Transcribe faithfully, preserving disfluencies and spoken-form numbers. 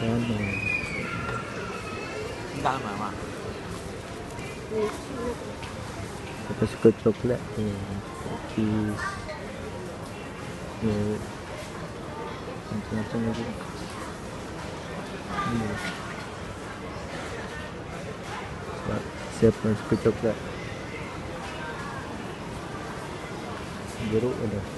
Ano? Enggak mama. Apa suka coklat ni? Cookies. Ya. Macam-macam lagi. Ni. Sebab siapa yang suka coklat? Jeruk ada.